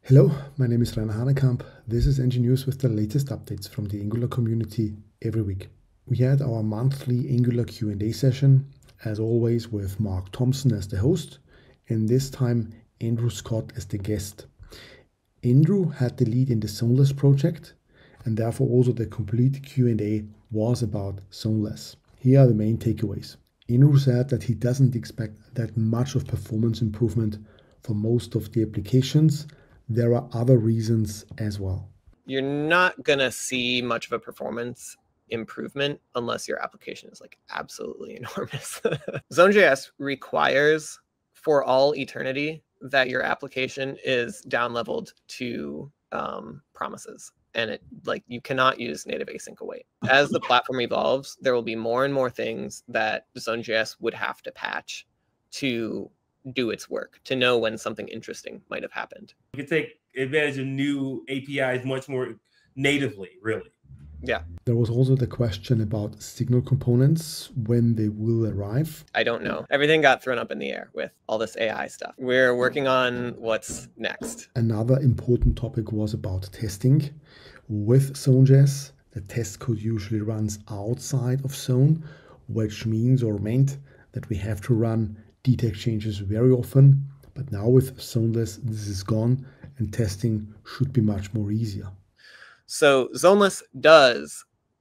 Hello, my name is Rainer Hanekamp. This is News with the latest updates from the Angular community every week. We had our monthly Angular Q&A session, as always with Mark Thompson as the host, and this time Andrew Scott as the guest. Andrew had the lead in the Zoneless project, and therefore also the complete Q&A was about Zoneless. Here are the main takeaways. Andrew said that he doesn't expect that much of performance improvement for most of the applications. There are other reasons as well. You're not going to see much of a performance improvement unless your application is like absolutely enormous. Zone.js requires for all eternity that your application is down leveled to promises. And you cannot use native async await. As the platform evolves, there will be more and more things that Zone.js would have to patch to do its work, to know when something interesting might have happened. You can take advantage of new APIs much more natively, really. Yeah. There was also the question about signal components, when they will arrive. I don't know. Everything got thrown up in the air with all this AI stuff. We're working on what's next. Another important topic was about testing. With Zone.js, the test code usually runs outside of Zone, which meant that we have to run detect changes very often. But now with Zoneless, this is gone and testing should be much more easier. So Zoneless does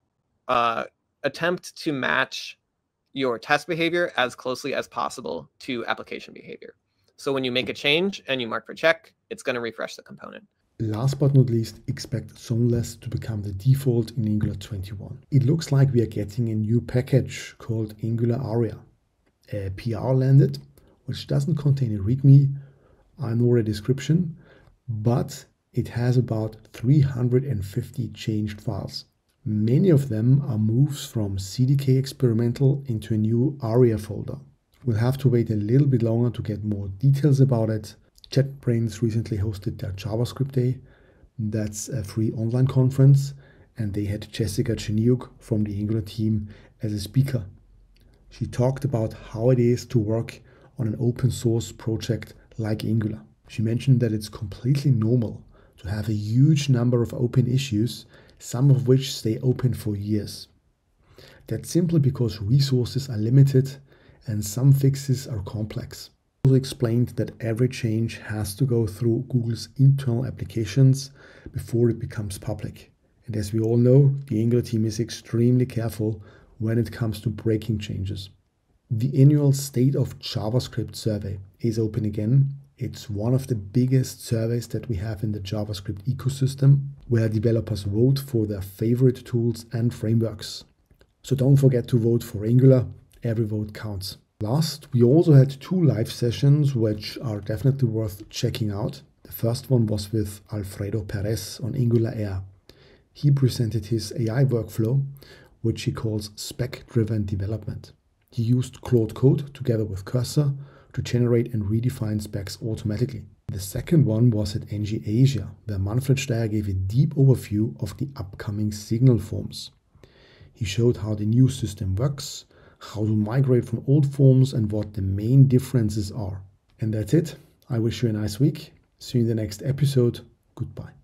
attempt to match your test behavior as closely as possible to application behavior. So when you make a change and you mark for check, it's going to refresh the component. Last but not least, expect Zoneless to become the default in Angular 21. It looks like we are getting a new package called Angular Aria. A PR landed, which doesn't contain a README nor a description, but it has about 350 changed files. Many of them are moves from CDK experimental into a new ARIA folder. We'll have to wait a little bit longer to get more details about it. JetBrains recently hosted their JavaScript Day. That's a free online conference, and they had Jessica Janiuk from the Angular team as a speaker. She talked about how it is to work on an open source project like Angular. She mentioned that it's completely normal to have a huge number of open issues, some of which stay open for years. That's simply because resources are limited and some fixes are complex. She also explained that every change has to go through Google's internal applications before it becomes public. And as we all know, the Angular team is extremely careful when it comes to breaking changes. The annual State of JavaScript survey is open again. It's one of the biggest surveys that we have in the JavaScript ecosystem, where developers vote for their favorite tools and frameworks. So don't forget to vote for Angular. Every vote counts. Last, we also had 2 live sessions, which are definitely worth checking out. The first one was with Alfredo Perez on AngularAir. He presented his AI workflow, which he calls spec-driven development. He used Claude Code together with Cursor to generate and redefine specs automatically. The second one was at ngAsia, where Manfred Steyer gave a deep overview of the upcoming signal forms. He showed how the new system works, how to migrate from old forms, and what the main differences are. And that's it. I wish you a nice week. See you in the next episode. Goodbye.